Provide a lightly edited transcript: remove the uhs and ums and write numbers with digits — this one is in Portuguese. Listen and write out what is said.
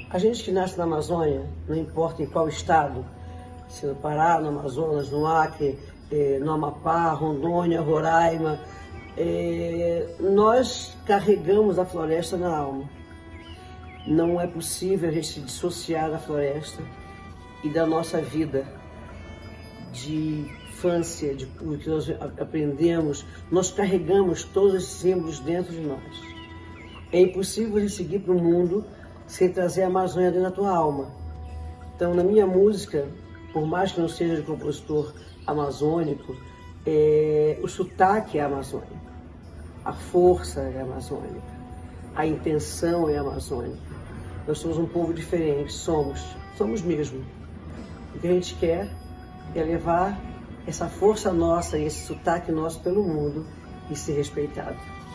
A gente que nasce na Amazônia, não importa em qual estado, se no Pará, no Amazonas, no Acre, no Amapá, Rondônia, Roraima, nós carregamos a floresta na alma. Não é possível a gente se dissociar da floresta e da nossa vida de infância, de o que nós aprendemos. Nós carregamos todos esses símbolos dentro de nós. É impossível a gente seguir para o mundo sem trazer a Amazônia dentro da tua alma. Então, na minha música, por mais que não seja de compositor amazônico, o sotaque é amazônico, a força é amazônica, a intenção é amazônica. Nós somos um povo diferente, somos mesmo. O que a gente quer é levar essa força nossa e esse sotaque nosso pelo mundo e ser respeitado.